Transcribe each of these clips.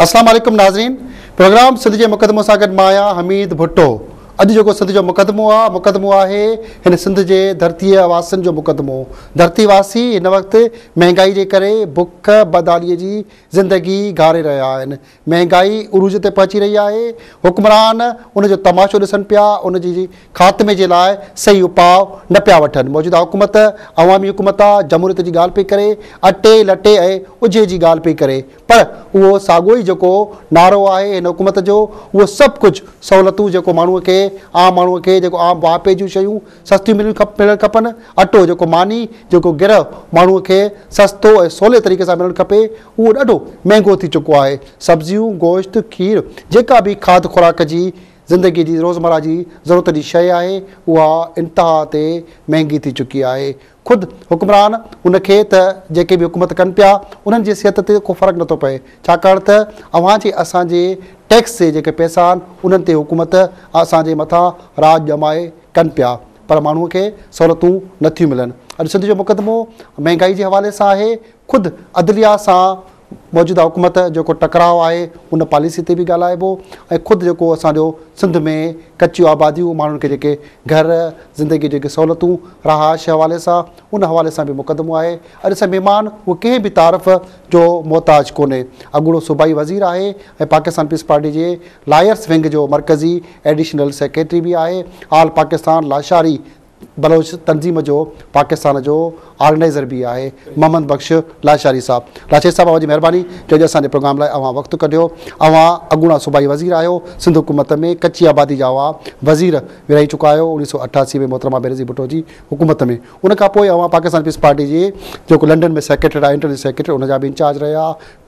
अस्सलाम वालेकुम नाज़रीन। प्रोग्राम सिंध जे मुक़दमो सां गॾु मां आहियां हमीद भुट्टो। अॼु जेको सिंध जो मुक़दमो आहे हिन सिंध जे धरतीअ वासियुनि जो मुक़दमो। धरती वासी हिन वक़्तु महांगाई जे करे बुख बदहालीअ जी ज़िंदगी गारे रहिया आहिनि। महांगाई उरूज ते पहुची रही आहे। हुक्मरान उनजो तमाशो ॾिसनि पिया, उनजी ख़ात्मे जे लाइ सही उपाउ न पिया वठनि। मौजूदा हुकूमत अवामी हुकूमत आहे, जमहूरियत जी ॻाल्हि पई करे, अटे लटे ऐं उजे जी ॻाल्हि पई करे, पर उहो साॻियो ई जेको नारो आहे हिन हुकूमत जो, उहो सभु कुझु सहूलियतूं जेको माण्हूअ खे आम माण्हूअ खे जेको आम वापे जूं शयूं सस्तियूं मिलणु खपनि, अटो जेको मानी जेको गिरह माण्हूअ खे सस्तो ऐं सवले तरीक़े सां मिलणु खपे, उहो ॾाढो महांगो थी चुको आहे। सब्जियूं, गोश्त, खीर, जेका बि खाध खुराक जी ज़िंदगी जी रोज़मर्रा जी ज़रूरत जी शइ आहे उहा इंतिहा ते महांगी थी चुकी आहे। ख़ुदि हुक्मरान उनखे त जेके बि हुकूमत कनि पिया उन्हनि जी सिहत ते को फ़र्क़ु नथो पए, छाकाणि त असांजे टैक्स जे जेके पैसा आहिनि उन्हनि ते हुकूमत असांजे मथां राज ॼमाए कनि पिया, पर माण्हूअ खे सहूलियतूं नथियूं मिलनि। अॼु सिंध जो मुक़दमो महांगाई जे हवाले सां आहे। ख़ुदि अदलिया सां मौजूदा हुकूमत जेको टकराव आहे उन पॉलिसी ते बि ॻाल्हाइबो, ऐं ख़ुदि जेको असांजो सिंध में कचियूं आबादियूं माण्हुनि खे जेके घर ज़िंदगी जेके सहूलियतूं रहाइश हवाले सां उन हवाले सां बि मुक़दमो आहे। अॼु असां महिमान उहो कंहिं बि तारीफ़ जो मोहताज कोन्हे। अॻूणो सूबाई वज़ीर आहे ऐं पाकिस्तान पीस पार्टी जे लायर्स विंग जो मरकज़ी एडिशनल सेक्रेटरी बि आहे। आल पाकिस्तान लाशारी बलोच तंज़ीम जो पाकिस्तान जो ऑर्गेनाइज़र भी है मोहम्मद बख्श लाशारी साहब। लाशारी साहब जी मेहरबानी जो अॼु असांजे प्रोग्राम लाइ अवां वक़्तु कढियो। अवां अॻूणा सूबाई वज़ीर आहियो, सिंध हुकूमत में कच्ची आबादी जा हुआ वज़ीर विरही चुका आहियो 1988 में मोहतरमा बेनज़ीर भुट्टो जी हुकूमत में। उन खां पोइ अवां पाकिस्तान पीस पार्टी जे जेको लंडन में सेक्रेटरी आहे, इंटरनल सेक्रेटरी, उनजा बि इंचार्ज रहिया।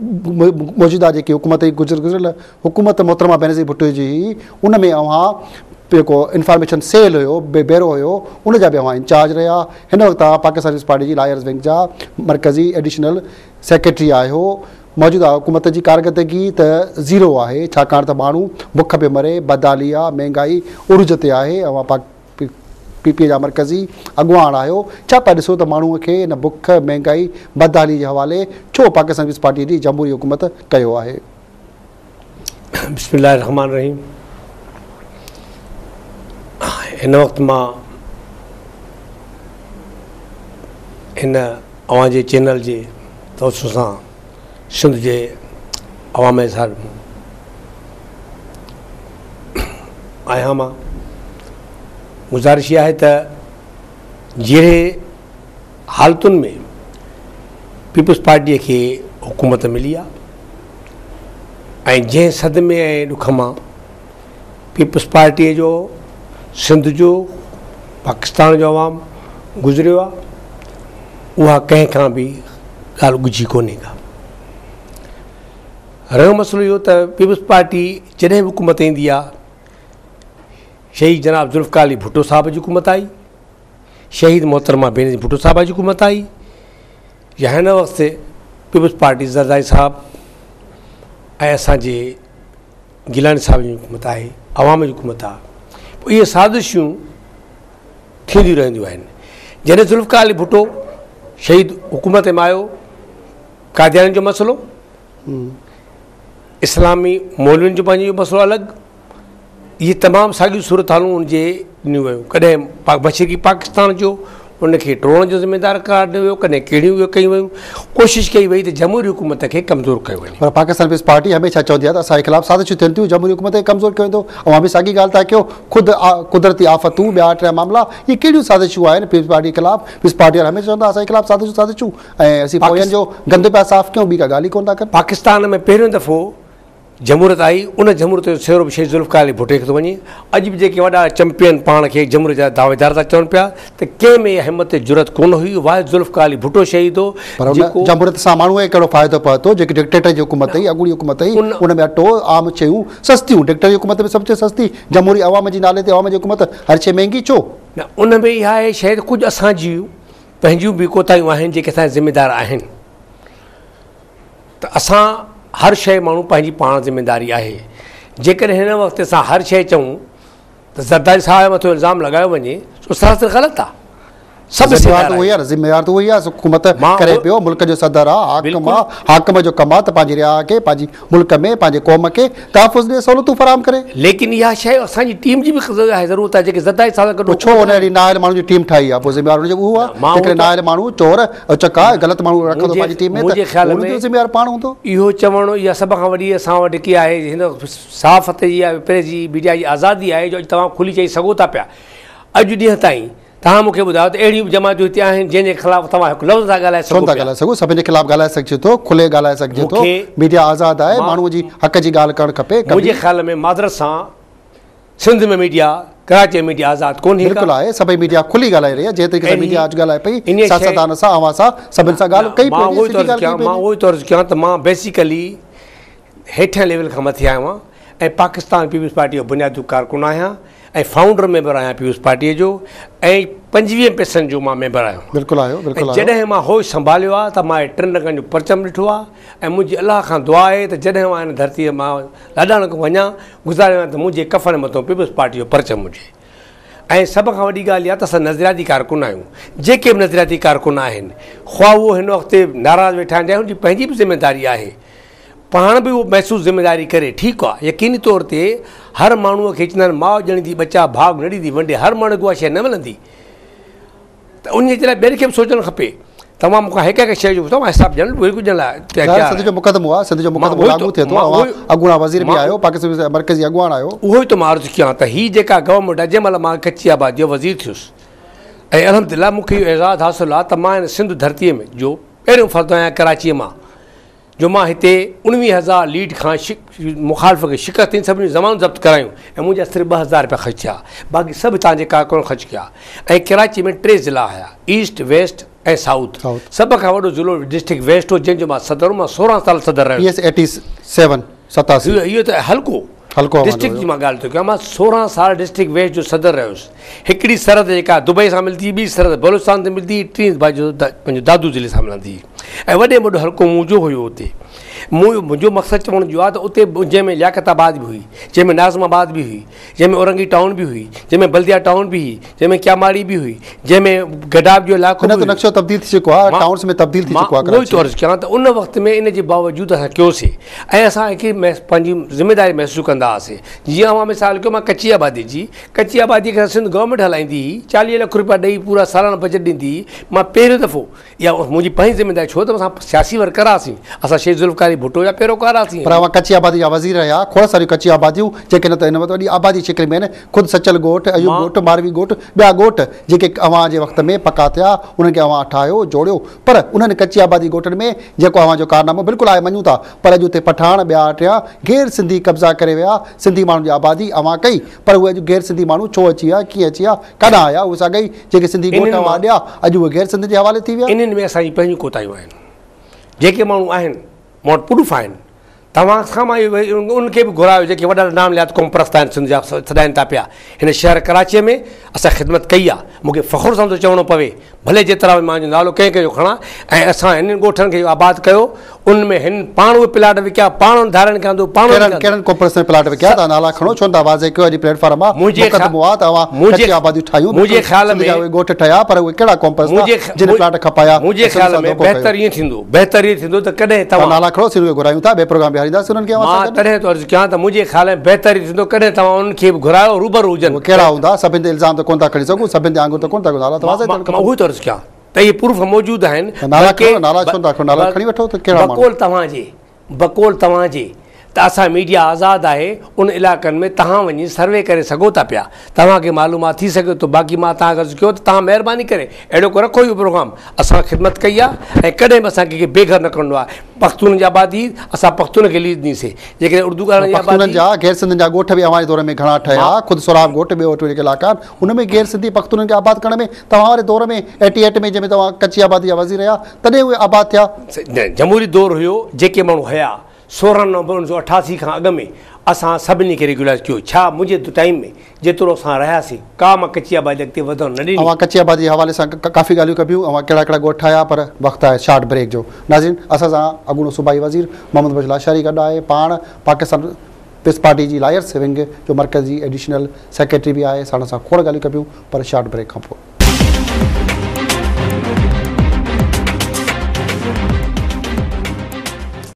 मौजूदा जेकी हुकूमत गुज़िरियल हुकूमत मोहतरमा बेनज़ीर भुट्टो जी उन में अवां जेको इंफॉर्मेशन सेल हुयो बेरो हुयो उनजा बि अवां इंचार्ज रहिया। हिन वक़्तु पाकिस्तान पीस पार्टी जी लायर्स विंग जा मरकज़ी एडिशनल सेक्रेटरी आहियो। मौजूदा हुकूमत जी कारकर्दगी त ज़ीरो आहे, छाकाणि त माण्हू बुख पियो मरे, बदहाली आहे, महांगाई उरूज ते आहे। अवां पीपीए जा मरकज़ी अॻुवान आहियो, छा पिया ॾिसो त माण्हूअ खे हिन बुख महांगाई बदहाली जे हवाले छो पाकिस्तान पीस पार्टी जी जमहूरी हुकूमत कयो आहे? बिस्मिल्लाह रहमान रहीम। हिन वक़्तु मां हिन अवां जे चैनल जे तवसु सां सिंध जे अवाम सां आहियां। मां गुज़ारिश इहा आहे त जहिड़े हालतुनि में पीपल्स पार्टीअ खे हुकूमत मिली आहे ऐं जंहिं सदमे ऐं ॾुख मां पीपल्स पार्टीअ जो सिंध जो पाकिस्तान जो अवाम गुज़रियो आहे, उहा कंहिं खां बि ॻाल्हि ॻुझी कोन्हे का। रहियो मसइलो इहो त पीपल्स पार्टी जॾहिं बि हुकूमत ईंदी आहे, शहीद जनाब ज़ुल्फ़िकार अली भुट्टो साहिब जी हुकूमत आई, शहीद मोहतरमा बेनज़ीर भुट्टो साहिब जी हुकूमत आई, या हिन वक़्तु पीपल्स पार्टी ज़रदारी साहब ऐं असांजे गिलानी साहिब जी हुकूमत आहे, अवाम जी हुकूमत आहे। पोइ इहे साज़िशूं थींदियूं रहंदियूं आहिनि। जॾहिं ज़ुल्फ़िकार अली भुट्टो शहीद हुकूमत में आयो, कादियानी जो मसइलो, इस्लामी मौलवियुनि जो पंहिंजो मसइलो अलॻि, इहे तमामु साॻियूं सूरत हालूं उनजे ॾिनियूं वियूं। कॾहिं मशरक़ी पाकिस्तान जो उनखे टोड़ण जो ज़िम्मेदार करार ॾिनो वियो, कॾहिं कहिड़ियूं कयूं वियूं, कोशिशि कई वई त जमहूरी हुकूमत खे कमज़ोर कयो वञे। पर पाकिस्तान पीस पार्टी हमेशह चवंदी आहे त असांजे ख़िलाफ़ु साज़िशूं थियनि थियूं, जमहूरी हुकूमत खे कमज़ोर कयो वेंदो। अवां बि साॻी ॻाल्हि था कयो। ख़ुदि कुदरती आफ़तूं, ॿिया टिया मामला, इहे कहिड़ियूं साज़िशूं आहिनि पीस पार्टी जे ख़िलाफ़ु? पीस पार्टी वारा हमेशह चवंदा असांजे ख़िलाफ़ु साज़िशूं ऐं असीं पोयनि जो गंद पिया साफ़ कयूं, ॿी का ॻाल्हि ई कोन था कनि। पाकिस्तान में पहिरियों दफ़ो जमहूरियत आई, उन जमहूरियत जो सेरो बि शहीद ज़ुल्फ़िकार अली भुट्टो खे थो वञे। अॼु बि जेके वॾा चैंपियन पाण खे जमहूरियत जा दावेदार था चवनि पिया त कंहिं में हिमत जुरत कोन हुई, वाहिद ज़ुल्फ़िकार अली भुट्टो शहीद हो। पर जमहूरियत सां माण्हूअ खे कहिड़ो फ़ाइदो पए थो? जेकी डिक्टेटर जी हुकूमत हुई, अॻूणी हुकूमत हुई, उन में अटो आम शयूं सस्तियूं, डिक्टेटर जी हुकूमत में सभु शइ सस्ती, जमहूरी अवाम जे नाले ते अवाम जी हुकूमत हर शइ महांगी छो? न, उन में इहा आहे शायदि कुझु असां जूं पंहिंजूं बि कोताहियूं आहिनि जेके असांजा ज़िम्मेदार आहिनि। त असां हर शइ माण्हू पंहिंजी पाण ज़िम्मेदारी आहे। जेकॾहिं हिन वक़्तु असां हर शइ चऊं त ज़रदारी साहिब मथां इल्ज़ाम लॻायो वञे, सो सरासर ग़लति आहे। सभु ज़िम्मेवार तो वही आहे न, ज़िम्मेवार तो वही आहे, हुकूमत करे पियो, मुल्क जो सदर आहे, हाकिम जो कमु आहे त पंहिंजी रिया खे, पंहिंजी मुल्क में, पंहिंजे क़ौम खे तहफ़ुज़ ॾे, सहूलियतूं फराहम करे। लेकिन इहा शइ असांजी टीम जी बि ज़रूरत आहे, जेके ज़दाई सां गॾु छो हुन अहिड़ी नाहिल माण्हू जी टीम ठाही आहे, पोइ ज़िम्मेवार हुनजो उहो आहे, हिकिड़े नाहिल माण्हू चोर चका ग़लति माण्हू रखंदो पंहिंजी टीम में, मुंहिंजे ख़्याल में ज़िम्मेवार पाण हूंदो। इहो चवणु इहा सभ खां वॾी असां वटि की आहे हिन साफ़ हथ जी प्रेस जी मीडिया जी आज़ादी आहे, जो तव्हां खुली चई सघो था पिया। अॼु ॾींहं ताईं तव्हां मूंखे ॿुधायो त अहिड़ियूं जमातूं हिते आहिनि जंहिंजे ख़िलाफ़ तव्हां हिकु लफ़्ज़ था ॻाल्हाए सघो, था ॻाल्हाए सघो, सभिनी जे ख़िलाफ़ ॻाल्हाए सघिजे थो, खुले ॻाल्हाए सघिजे थो, मीडिया आज़ादु आहे, माण्हूअ जी हक़ जी ॻाल्हि करणु खपे। मुंहिंजे ख़्याल में मादरत सां सिंध में मीडिया, कराची में मीडिया आज़ादु कोन्हे, बिल्कुलु आहे, सभई मीडिया खुली ॻाल्हाए रही आहे, जंहिं तरीक़े सां मीडिया अॼु ॻाल्हाए पई, सियासतदान सां, अवां सां, सभिनि सां ॻाल्हि कई। मां उहो ई तर्ज़ु कयां त मां बेसिकली हेठियां लेवल खां मथे आयो आहियां ऐं पाकिस्तान पीपल्स पार्टी जो बुनियादी कारकुन आहियां ऐं फाउंडर मेंबर आहियां पीपल्स पार्टीअ जो, ऐं 25% जो मां मेंबर आहियां। बिल्कुलु आहियो, बिल्कुलु। जॾहिं मां होश संभालियो आहे त मां 3 रंगनि जो परचम ॾिठो आहे ऐं मुंहिंजी अलाह खां दुआ आहे त जॾहिं मां हिन धरतीअ मां लाॾाण वञा गुज़ारियो त मुंहिंजे कफ़न मथां पीपल्स पार्टी जो परचम हुजे। ऐं सभ खां वॾी ॻाल्हि इहा त असां नज़रियाती कारकुन आहियूं, जेके बि नज़रियाती कारकुन आहिनि, ख़्वाह उहो हिन वक़्तु नाराज़ वेठा आहिनि, उनजी पंहिंजी बि ज़िमेदारी आहे, पाण बि उहो महसूसु ज़िमेदारी करे, ठीकु आहे। यकीनी तौर ते हर माण्हूअ खे चवंदा आहिनि माउ ॼणी थी बचा भाग न ॾींदी वंडे, हर माण्हू खे उहा शइ न मिलंदी, त उन जे लाइ ॿियनि खे बि सोचणु खपे। तव्हां मूंखां हिकु हिकु शइ जो तव्हां हिसाबु ॼण ॿुधण लाइ सिंध जो मुक़दमो आहे, सिंध जो मुक़दमो लागू थिए थो, अॻूणा वज़ीर बि आयो, पाकिस्तान मर्कज़ी अॻुवाण आयो। उहो ई त मां अर्ज़ु कयां त हीअ जेका गवर्नमेंट आहे, जंहिं महिल मां कच्ची आबादी जो वज़ीर थियुसि ऐं अल्हम्दुलिल्लाह मूंखे इहो एज़ाज़ु हासिलु आहे त मां हिन सिंध धरतीअ में जो पहिरियों फ़र्दु आहियां कराचीअ मां, जो मां हिते 19,000 लीड खां मुखालिफ़ खे शिकस्त ॾिनी, सभिनी ज़मानूं ज़ब्त करायूं ऐं मुंहिंजा सिर्फ़ु 2,000 रुपया ख़र्च थिया, बाक़ी सभु तव्हांजे कारकुन ख़र्च कया। ऐं कराची में 3 ज़िला हुया, ईस्ट वेस्ट ऐं साउथ। सभ खां वॾो ज़िलो डिस्ट्रिक्ट वेस्ट हो, जंहिंजो मां सदर हुउमि, मां 16 साल सदर रहियो। 87 इहो त हल्को डिस्ट्रिक्ट जी मां ॻाल्हि थो कयां, मां 16 साल डिस्ट्रिक्ट वेस्ट जो सदर रहियुसि। हिकिड़ी सरहद जेका दुबई सां मिलंदी, ॿी सरहद बलूचिस्तान ते मिलंदी, टीं पंहिंजो दादू ज़िले सां मिलंदी ऐं वॾे में वॾो हल्को मुंहिंजो हुयो हुते। मुंहिंजो मक़सदु चवण जो आहे त उते जंहिंमें लियाकताबाद बि हुई, जंहिंमें नाज़माबाद बि हुई, जंहिंमें औरंगी टाउन बि हुई, जंहिंमें बल्दिया टाउन बि हुई, जंहिंमें क्यामाड़ी बि हुई, जंहिंमें गडाब जो इलाइक़ो नक्शो तब्दील थी चुको आहे, टाउन्स में तब्दील थी चुको आहे। उहो ई तौरु कयां त उन वक़्त में इन जे बावजूदि असां कयोसीं ऐं असां हिकिड़ी पंहिंजी ज़िमेदारी महसूसु कंदा हुआसीं। जीअं मां मिसाल कयो, मां कच्ची आबादी जी, कच्ची आबादी खे सिंध गवर्नमेंट हलाईंदी हुई, 40 लख रुपया ॾेई पूरा सालाना बजट ॾींदी हुई। मां पहिरियों दफ़ो इहा मुंहिंजी पंहिंजी ज़िमेदारी, छो त असां सियासी वर्कर हुआसीं, असां शेख ज़ुल्फ़िकार भुट्टो जा पैरोकार हुआसीं, पर कच्ची आबादी जा वज़ीर रहिया, खोड़ सारियूं कच्ची आबादियूं जेके न त हिन वक़्तु वॾी आबादी शिकिल में आहिनि, ख़ुदि सचल ॻोठ, अयूब ॻोठ, मारवी ॻोठ, ॿिया ॻोठ जेके अवां जे वक़्त में पका थिया, उन्हनि खे अवां ठाहियो जोड़ियो, पर उन्हनि कच्ची आबादी ॻोठनि में जेको अवां जो कारनामो बिल्कुलु आहे मञूं था, पर अॼु उते पठान ॿिया टिया गैर सिंधी कब्ज़ा करे विया, सिंधी माण्हुनि जी आबादी अवां कई, पर उहे अॼु गैर सिंधी माण्हू छो अची विया, कीअं अची विया, काॾां आया, उहे साॻई जेके सिंधी ॻोठ अवां ॾिया अॼु उहे गैर सिंध जे हवाले थी विया। इन्हनि में असांजी पंहिंजूं कोताहियूं आहिनि, जेके माण्हू आहिनि मूं वटि प्रूफ आहिनि। तव्हां खां मां उनखे बि घुरायो जेके वॾा नाम लियात क़ौम परस्त आहिनि, सिंध जा सॾाइनि था पिया। हिन शहर कराचीअ में असां ख़िदमत कई आहे, मूंखे फ़ख़ुरु सां थो चवणो पवे, भले जेतिरा बि मुंहिंजो नालो कंहिं कंहिंजो खणा, ऐं असां हिननि ॻोठनि खे आबादु कयो, उनमें हिन पाण उहे प्लाट विकिया, पाण धारण कंदो, पाण कहिड़नि कॉम्प्लेक्स में प्लाट विकिया, तव्हां नाला खणो, छो था वाज़े कयो, अॼु प्लेटफॉर्म आहे, मुंहिंजे आबादियूं ठाहियूं, मुंहिंजे ख़्याल में ॻोठ ठहिया, पर उहे कहिड़ा कॉम्प्लेक्स जिन प्लाट खपाया, मुंहिंजे ख़्याल में बहितर ईअं थींदो त कॾहिं तव्हां नाला खणो, सिंध घुरायूं था, ॿिए प्रोग्राम बि हलींदासीं उन्हनि खे। तॾहिं तो अर्ज़ु कयां त मुंहिंजे ख़्याल में बहितर ई थींदो कॾहिं तव्हां उन्हनि खे बि घुरायो, रूबरू हुजनि। कहिड़ा हूंदा, सभिनि ते इल्ज़ाम त कोन था खणी सघूं, सभिनि ते आङुर त कोन था उहो ई तो अर्ज़ु कयां त इहे प्रूफ मौजूदु आहिनि। बकोल तव्हांजे त असां मीडिया आज़ादु आहे, उन इलाइक़नि में तव्हां वञी सर्वे करे सघो था पिया, तव्हांखे मालूमात थी सघे थो। बाक़ी मां तव्हांखे अर्ज़ु कयो त तव्हां महिरबानी करे अहिड़ो को रखो इहो प्रोग्राम, असां ख़िदमत कई आहे ऐं कॾहिं बि असांखे कंहिंखे बेघर न करिणो आहे। पख़्तून जी आबादी असां पख़्तून खे लीड ॾींसीं, जेके उर्दू ॻाल्हाइण जा गैर सिंधियुनि जा ॻोठ बि अवां जे दौर में घणा ठहिया, ख़ुदि सोराब ॻोठ ॿियो वटि जेके इलाइक़ा आहिनि, उन में गैर सिंधी पख़्तूननि खे आबाद करण में तव्हां वारे दौर में 88 में जंहिंमें तव्हां कच्ची आबादी जा वज़ीर रहिया, तॾहिं उहे आबाद थिया। जमहूरी दौर हुयो, जेके माण्हू हुया 16 नवंबर 1988 खां अॻु में असां सभिनी खे रेगुलाइज़ कयो। छा मुंहिंजे टाइम में जेतिरो असां रहियासीं, का मां कच्ची आबादी अॻिते वधणु न ॾिनी। अवां कच्ची आबादी जे हवाले सां काफ़ी ॻाल्हियूं कबियूं, अवां कहिड़ा कहिड़ा ॻोठ ठाहिया, पर वक़्तु आहे शॉर्ट ब्रेक जो। नाज़रीन, असां सां अॻूणो सूबाई वज़ीर मोहम्मद बशीर लाशारी गॾु आहे, पाण पाकिस्तान पीपल्स पार्टी जी लायर्स विंग जो मर्कज़ी एडिशनल सेक्रेटरी बि आहे। साण सां खोड़ ॻाल्हियूं कबियूं, पर शॉर्ट ब्रेक खां पोइ।